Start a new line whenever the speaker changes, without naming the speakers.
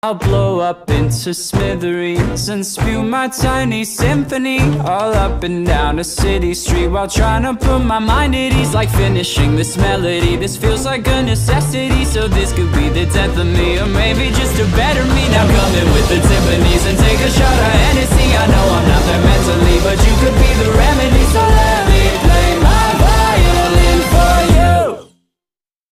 I'll blow up into smithereens and spew my tiny symphony all up and down a city street, while trying to put my mind at ease. Like finishing this melody, this feels like a necessity. So this could be the death of me, or maybe just a better me. Now come in with the Tiffany's and take a shot of Hennessy. I know I'm not that meant